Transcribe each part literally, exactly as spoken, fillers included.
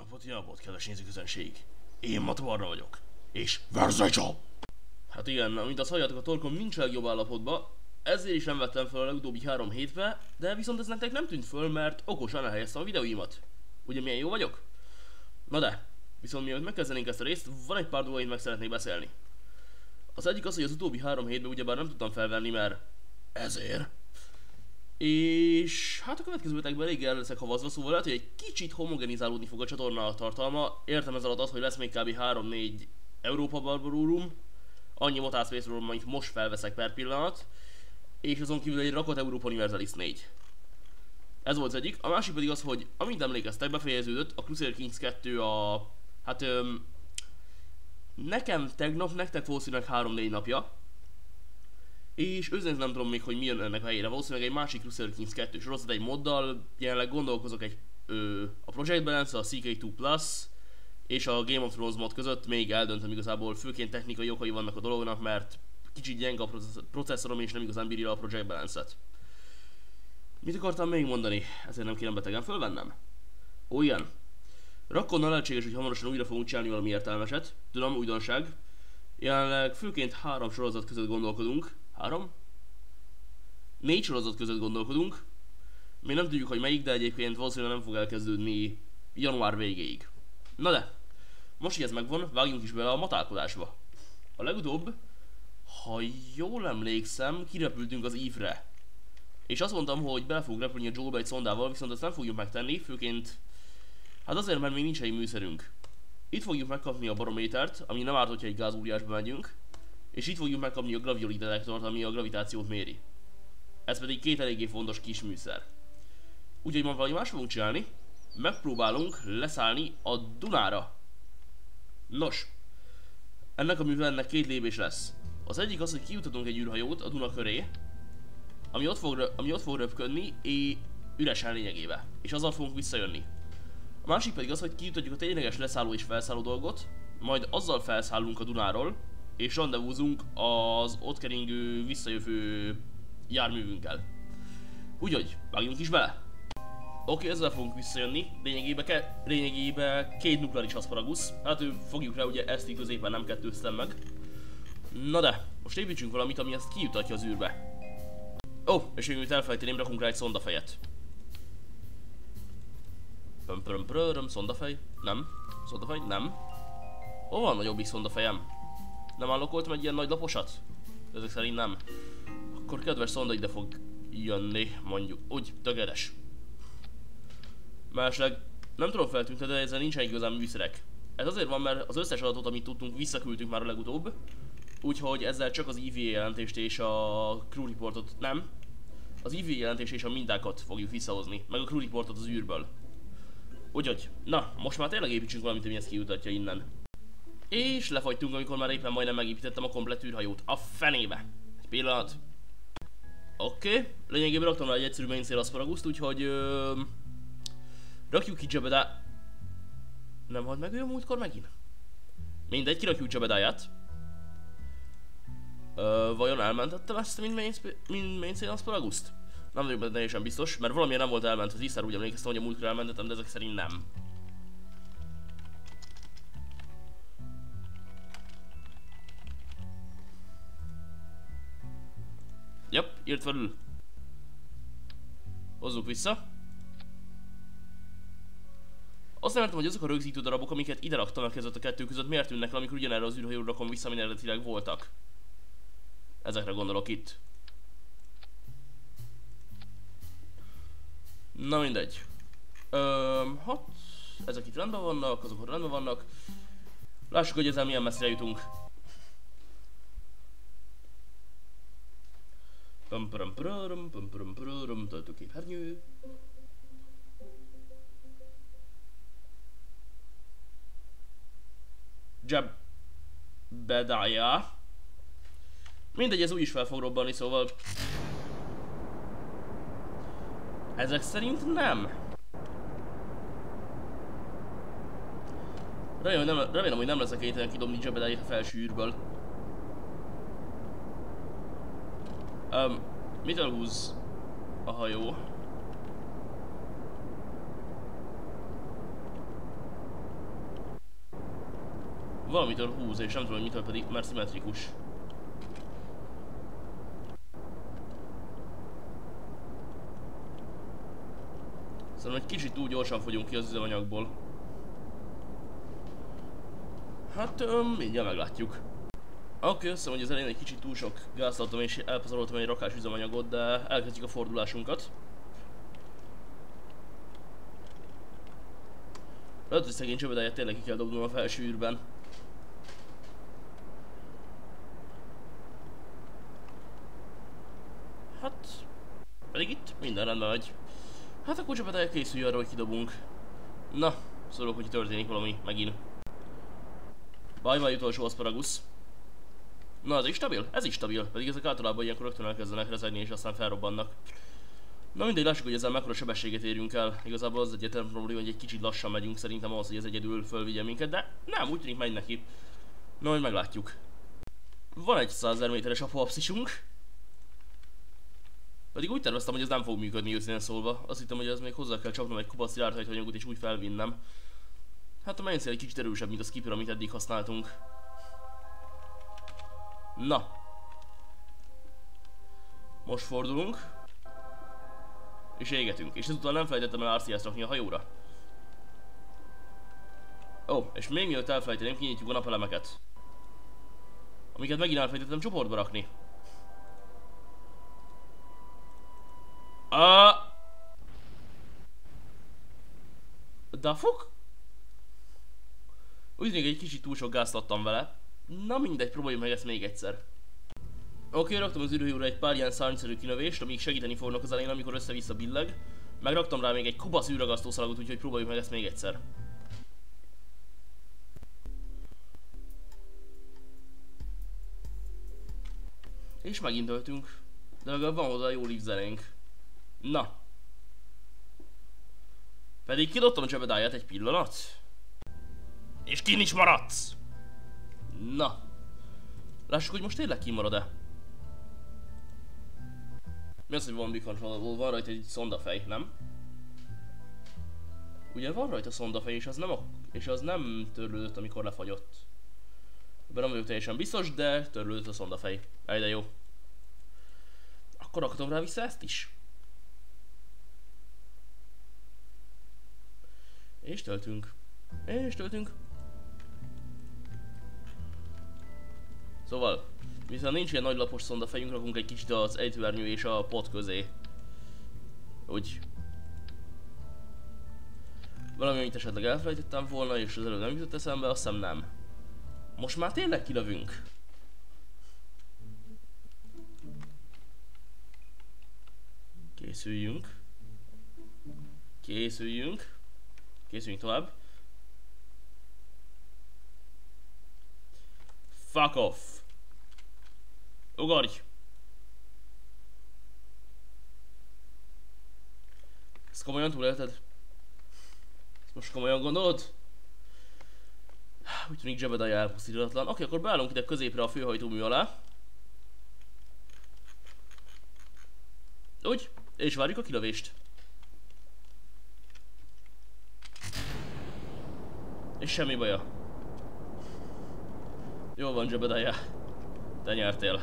napot, jó napot, kedves nézőközönség! Én Matvarra vagyok, és Verzejcsal! Hát igen, mint azt halljátok, a torkom nincs legjobb állapotban, ezért is nem vettem fel a legutóbbi három hétbe, de viszont ez nektek nem tűnt föl, mert okosan elhelyeztem a videóimat. Ugye milyen jó vagyok? Na de, viszont mielőtt megkezdenénk ezt a részt, van egy pár dolga, amit meg szeretnék beszélni. Az egyik az, hogy az utóbbi három hétben ugyebár nem tudtam felvenni, mert ezért. És hát a következő hetekben elég el leszek havazva, szóval lehet, hogy egy kicsit homogenizálódni fog a csatorna tartalma. Értem ez alatt az, hogy lesz még kb. három-négy Európa Barbarorum, annyi motászvészről, amit most felveszek per pillanat, és azon kívül egy rakott Európa Universalis négy. Ez volt az egyik. A másik pedig az, hogy amint emlékeztek, befejeződött a Crusader Kings kettő a... hát öm, nekem tegnap, nektek valószínűleg három-négy napja. És őszintén nem tudom még, hogy mi jön ennek a helyére. Valószínűleg egy másik Crusader Kings kettő sorozat egy moddal. Jelenleg gondolkozok egy ö, a Project Balance, a C K kettő Plus és a Game of Thrones mod között. Még eldöntöm igazából, főként technikai okai vannak a dolognak, mert kicsit gyenge a processzorom és nem igazán bírja a Project Balance-et. Mit akartam még mondani? Ezért nem kéne betegen fölvennem? Ó igen. Rakkonnal lehetséges, hogy hamarosan újra fogunk csinálni valami értelmeset. Tudom, újdonság. Jelenleg főként három sorozat között gondolkodunk. Három? Négy sorozat között gondolkodunk. Még nem tudjuk, hogy melyik, de egyébként valószínűleg nem fog elkezdődni január végéig. Na de, most, hogy ez megvan, vágjunk is bele a matálkodásba. A legutóbb, ha jól emlékszem, kirepültünk az Eve-re. És azt mondtam, hogy bele fogunk repülni a Joelbe egy szondával, viszont ezt nem fogjuk megtenni, főként... hát azért, mert még nincs egy műszerünk. Itt fogjuk megkapni a barométert, ami nem árt, hogyha egy gázúriásba megyünk. És itt fogjuk megkapni a gravioli detektort, ami a gravitációt méri. Ez pedig két eléggé fontos kis műszer. Úgyhogy ma valami más fogunk csinálni. Megpróbálunk leszállni a Dunára. Nos, ennek a műveletnek két lépés lesz. Az egyik az, hogy kijutatunk egy űrhajót a Duna köré, ami ott fog, ami ott fog röpködni, és üresen lényegébe. És azzal fogunk visszajönni. A másik pedig az, hogy kijutatjuk a tényleges leszálló és felszálló dolgot, majd azzal felszállunk a Dunáról, és rendezvúzunk az ott keringő, visszajövő járművünkkel. Úgyhogy, vágjunk is bele! Oké, ezzel fogunk visszajönni, lényegében, ke lényegében két nukleáris aszparagusz. Hát ő, fogjuk rá, ugye ezt így középen nem kettőztem meg. Na de, most építsünk valamit, ami ezt kijutatja az űrbe. Ó, oh, és még elfelejteném, rakunk rá egy szondafejet. Pöm pöm pöm, szondafej? Nem. Szondafej? Nem. Hol van nagyobbik szondafejem? Nem állokoltam egy ilyen nagy laposat? Ezek szerint nem. Akkor kedves szonda ide fog jönni, mondjuk. Úgy, tökéletes. Másleg nem tudom feltűnte, de ezzel nincsen igazán műszerek. Ez azért van, mert az összes adatot, amit tudtunk, visszaküldtünk már a legutóbb. Úgyhogy ezzel csak az E V A jelentést és a crew reportot nem. Az E V A jelentést és a mintákat fogjuk visszahozni, meg a crew reportot az űrből. Úgyhogy, na, most már tényleg építsünk valamit, ami ezt kijutatja innen. És lefagytunk, amikor már éppen majdnem megépítettem a komplett űrhajót. A fenébe! Egy pillanat. Oké, okay. Lényegében raktam rá egy egyszerű mainsail aszparaguszt, úgyhogy... Ö... rakjuk ki Jebediah... Nem halt meg ő a múltkor megint? Mindegy, kirakjuk Jebediah-t. Ö, vajon elmentettem ezt, mint, mint mainsail aszparaguszt? Nem vagyok benne teljesen biztos, mert valamilyen nem volt elment, az Iszár úgy emlékeztem, hogy a múltkor elmentettem, de ezek szerint nem. Jep, írt felül. Hozzuk vissza. Azt nem értem, hogy azok a rögzítő darabok, amiket ide raktam a között a kettő között, miért tűnnek le, amikor ugyanerre az űrhajóra rakom vissza, amin eredetileg voltak. Ezekre gondolok itt. Na mindegy. Öm, hát, ezek itt rendben vannak, azok ott rendben vannak. Lássuk, hogy ezzel milyen messzire jutunk. Pum pum pum pum pum pum, töltőképernyő. Jebediah. Mindegy, ez úgyis fel fog robbanni, szóval... ezek szerint nem. Remélem, nem, remélem hogy nem leszek kénytelen kidobni Jebediah a felső űrből. Um, mitől húz a hajó? Valamitől húz, és nem tudom, hogy mitől pedig, mert szimmetrikus. Szerintem egy kicsit túl gyorsan fogyunk ki az üzemanyagból. Hát, öm, mindjárt meglátjuk. Oké, okay, azt hiszem, hogy az elején egy kicsit túl sok gázt adtam és elpazaroltam egy rakás üzemanyagot, de elkezdjük a fordulásunkat. Lehet, hogy szegény csövedáját tényleg ki kell dobnom a felső űrben. Hát... pedig itt minden rendben megy. Hát akkor csövedája készülj arra, hogy kidobunk. Na, szólok, hogy történik valami megint. Bye-bye utolsó aszparagusz. Na, ez is stabil? Ez is stabil, pedig ezek általában ilyenkor rögtön elkezdenek rezegni és aztán felrobbannak. Na mindegy, lássuk, hogy ezzel mekkora sebességet érjünk el. Igazából az egyetlen probléma, hogy egy kicsit lassan megyünk szerintem ahhoz, hogy ez egyedül fölvigye minket, de nem, úgy tűnik megy neki. Na, hogy meglátjuk. Van egy százezer méteres apoapszisunk. Pedig úgy terveztem, hogy ez nem fog működni őszintén szólva. Azt hittem, hogy ez még hozzá kell csapnom egy kupac szilárdhajtóanyagot és úgy felvinnem. Hát a mainsail egy kicsit erősebb, mint a skipper, amit eddig használtunk. Na. Most fordulunk. És égetünk. És ezután nem felejtettem el er cé es rakni a hajóra. Ó, oh, és még mielőtt elfelejteném, kinyitjuk a napelemeket. Amiket megint elfelejtettem csoportba rakni. Ah. Da fuk? Úgy tűnik, egy kicsit túl sok gázt adtam vele. Na mindegy, próbáljuk meg ezt még egyszer. Oké, okay, raktam az űrhajóra egy pár ilyen szárnyszerű kinövést, amik segíteni fognak az elején, amikor össze-vissza billeg. Megraktam rá még egy kubasz űrragasztószalagot, úgyhogy próbáljuk meg ezt még egyszer. És megint töltünk. De legalább van hozzá jó liftzerénk. Na. Pedig kidobtam a Jebedáját egy pillanat. És kin is maradsz! Na. Lássuk, hogy most tényleg kimarad-e. Mi az, hogy van bicontrollable? Van rajta egy szondafej, nem? Ugye van rajta szondafej, és az nem, a, és az nem törlődött, amikor lefagyott. Ebben nem vagyok teljesen biztos, de törlődött a szondafej. Ej, de jó. Akkor rakhatom rá vissza ezt is. És töltünk. És töltünk. Szóval, viszont nincs ilyen nagy lapos szondafejünk, rakunk egy kicsit az ejtőernyő és a pot közé. Úgy. Valami, amit esetleg elfelejtettem volna, és az előbb nem jutott eszembe, azt hiszem nem. Most már tényleg kilövünk. Készüljünk. Készüljünk. Készüljünk tovább. Fuck off. Ugorj. Ezt komolyan túlélted? Ezt most komolyan gondolod? Úgy tűnik Jebedája elpusztítatlan. Oké, akkor beállunk ide középre a főhajtómű alá. Úgy, és várjuk a kilövést. És semmi baja. Jó van, Jebedája. Te nyertél.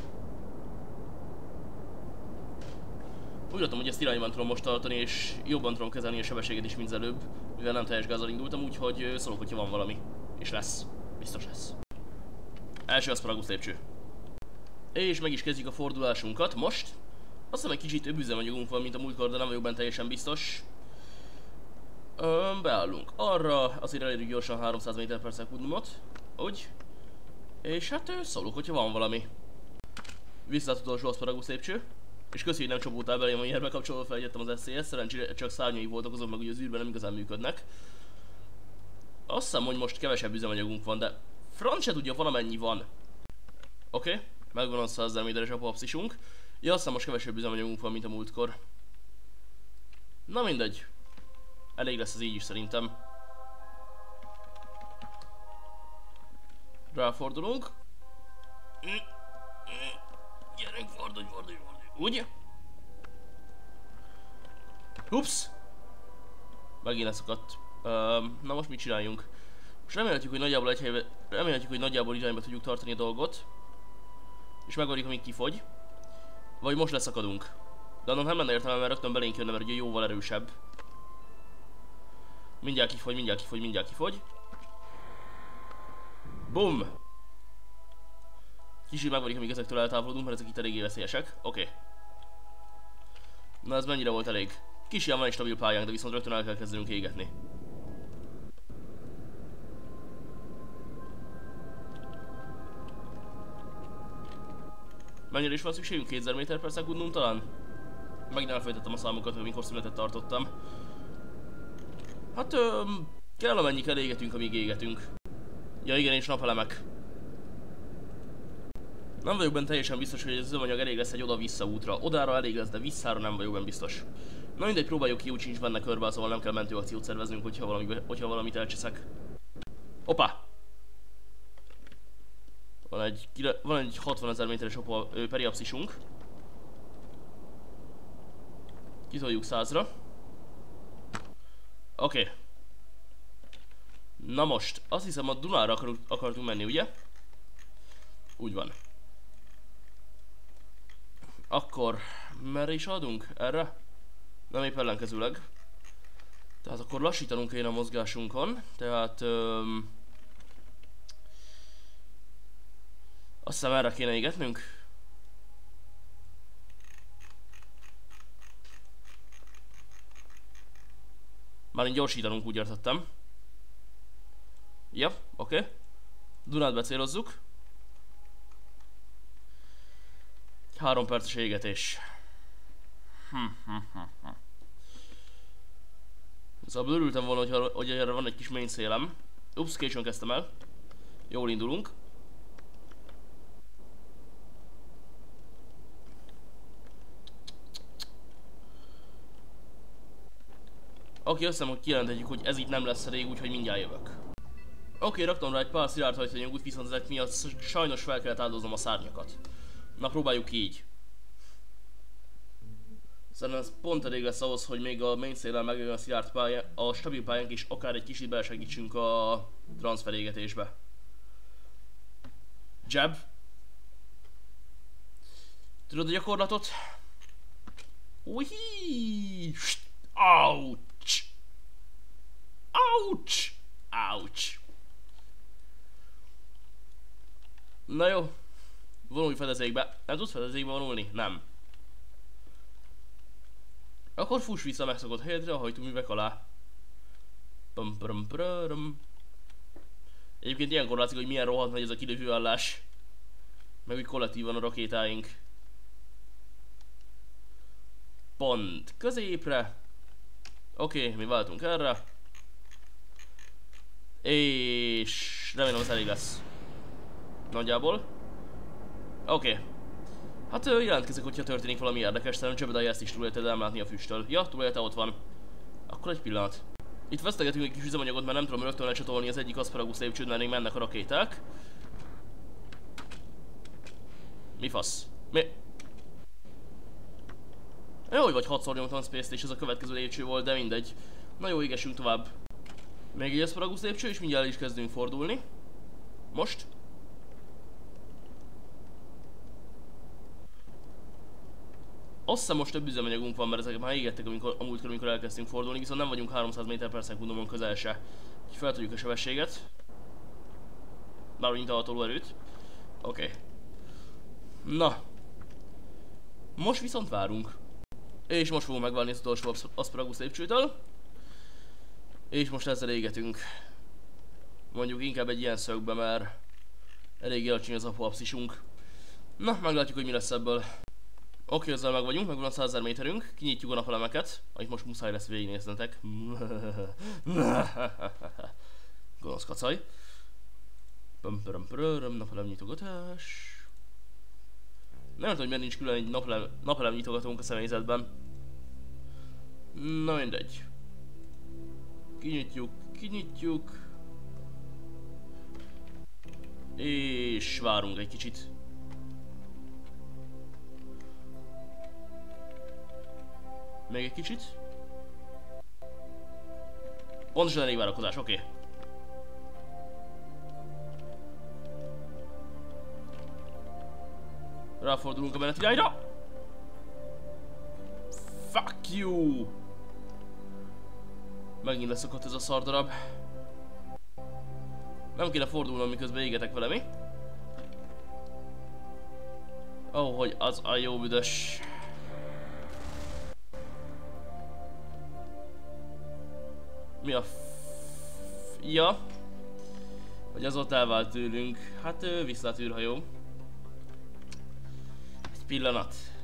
Úgy látom, hogy ezt irányban tudom most tartani, és jobban tudom kezelni a sebességet is, mint az előbb, mivel nem teljes gázzal indultam, úgyhogy szólok, hogyha van valami. És lesz. Biztos lesz. Első aszparagusz lépcső. És meg is kezdjük a fordulásunkat most. Azt hiszem, egy kicsit több üzemanyagunk van, mint a múltkor, de nem vagyok benne teljesen biztos. Öm, beállunk arra, azért elérjük gyorsan háromszáz méter per szekundumot. Úgy. És hát szólok, hogyha van valami. Visszát utolsó aszparagusz lépcső. És köszi, hogy nem csapódtál belém, amilyen bekapcsolva feljöttem az es cé es, szerencsére csak szárnyai voltak, azok meg ugye az űrben nem igazán működnek. Azt hiszem, hogy most kevesebb üzemanyagunk van, de franc se tudja, van amennyi van. Oké, okay. Megvan a százezer méteres apoapszisunk. Ja, azt hiszem, most kevesebb üzemanyagunk van, mint a múltkor. Na mindegy. Elég lesz az így is szerintem. Ráfordulunk. Gyerünk, fordulj, fordulj, fordulj. Úgy? Ups! Megint leszakadt. Um, na most mit csináljunk? És remélhetjük, hogy nagyjából egy helybe, remélhetjük, hogy nagyjából irányba tudjuk tartani a dolgot. És megvárjuk, amíg kifogy. Vagy most leszakadunk. De annak nem lenne értelme, mert rögtön belénk jönne, mert ugye jóval erősebb. Mindjárt kifogy, mindjárt kifogy, mindjárt kifogy. Bum! Kicsit megvárjuk, amíg ezektől eltávolodunk, mert ezek itt eléggé veszélyesek. Oké. Okay. Na ez mennyire volt elég? Kis ilyen van egy stabil pályánk, de viszont rögtön el kell kezdenünk égetni. Mennyire is van szükségünk? kétezer méter per szekundum talán? Megint elfejtettem a számokat, amikor szünetet tartottam. Hát öm, kell amennyi kell égetünk, amíg égetünk. Ja igen, és napelemek. Nem vagyok benne teljesen biztos, hogy ez az üzemanyag elég lesz egy oda-vissza útra. Odára elég lesz, de visszára nem vagyok benne biztos. Na mindegy, próbáljuk ki, úgy sincs benne körbe, szóval nem kell mentőakciót szerveznünk, hogyha, valami, hogyha valamit elcseszek. Hoppá! Van egy, van egy hatvanezer méteres periapszisunk. Kitoljuk százra. Oké. Okay. Na most, azt hiszem a Dunára akar, akartunk menni, ugye? Úgy van. Akkor merre is adunk? Erre? Nem épp ellenkezőleg. Tehát akkor lassítanunk kéne a mozgásunkon. Tehát... Öm, azt hiszem erre kéne égetnünk. Már így gyorsítanunk, úgy értettem. Ja, oké. Okay. Dunát becélozzuk. Három perces égetés. Hm, hm, hm, hm. Szóval örültem volna, hogy, hogy erre van egy kis main szélem. Ups, későn kezdtem el. Jól indulunk. Oké, okay, azt hiszem, hogy kijelenthetjük, hogy ez itt nem lesz elég, úgyhogy mindjárt jövök. Oké, okay, raktam rá egy pár szilárd hajtóanyagot, viszont ezek miatt sajnos fel kellett áldoznom a szárnyakat. Na, próbáljuk így. Szerintem ez pont elég lesz ahhoz, hogy még a main széllel megjön a szilárd pályán, a stabil pályánk, és akár egy kicsit belesegítsünk a transferégetésbe. Jab. Tudod a gyakorlatot? Uhi! Ouch! Ouch! Ouch! Na jó. Vonulj fedezékbe. Nem tudsz fedezékbe vonulni? Nem. Akkor fuss vissza a megszokott helyedre a hajtóművek alá. Pum, pum, pum. Egyébként ilyenkor látszik, hogy milyen rohadt nagy ez a kilövőállás. Meg úgy kollektívan a rakétáink. Pont középre. Oké, okay, mi váltunk erre. És remélem ez elég lesz. Nagyjából. Oké. Okay. Hát jelentkezek, hogyha történik valami érdekes, szerintem Jebediah ezt is túlélte el látni a füsttől. Ja, túlélte, ott van. Akkor egy pillanat. Itt vesztegetünk egy kis üzemanyagot, mert nem tudom rögtön lecsatolni az egyik Asparagus lépcsőt, mert még mennek a rakéták. Mi fasz? Mi? Jó, hogy vagy hatszor nyomtam Space-t, és ez a következő lépcső volt, de mindegy. Na jó, égessünk tovább. Még egy Asparagus lépcső, és mindjárt is kezdünk fordulni. Most. Azt hiszem most több üzemanyagunk van, mert ezek már égettek, amikor, amúgykor, amikor elkezdtünk fordulni, viszont nem vagyunk háromszáz méter per szekundumon közel se. Úgyhogy fel tudjuk a sebességet. Bárhogy mint a tolóerőt. Oké. Okay. Na. Most viszont várunk. És most fogunk megvárni az utolsó Asparagus lépcsőtől. És most ezzel égetünk. Mondjuk inkább egy ilyen szögbe, mert eléggé alacsony az apoapszisunk. Na, meglátjuk, hogy mi lesz ebből. Oké, okay, ezzel meg vagyunk, megvan a százezer méterünk, kinyitjuk a napelemeket, amit most muszáj lesz végignéznetek. Gonosz kacaj. Pömpörömpöröm, napelem nyitogatás. Nem tudom, hogy miért nincs külön egy napelem, napelem nyitogatónk a személyzetben. Na mindegy. Kinyitjuk, kinyitjuk. És várunk egy kicsit. Még egy kicsit. Pontosan elég várakozás, oké. Okay. Ráfordulunk a menet irányra. Fuck you! Megint leszokott ez a szardarab. Nem kéne fordulnom, miközben égetek vele, mi? Ó, oh, hogy az a jó büdös. Mi a f... Ja. Hogy az ott elvált tőlünk. Hát ő visszatűr, ha jó. Egy pillanat.